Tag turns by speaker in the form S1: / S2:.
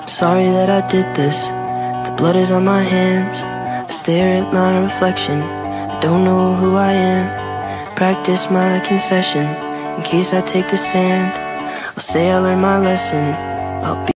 S1: Sorry that I did this. The blood is on my hands. I stare at my reflection. I don't know who I am. Practice my confession in case I take the stand. I'll say I learned my lesson. I'll be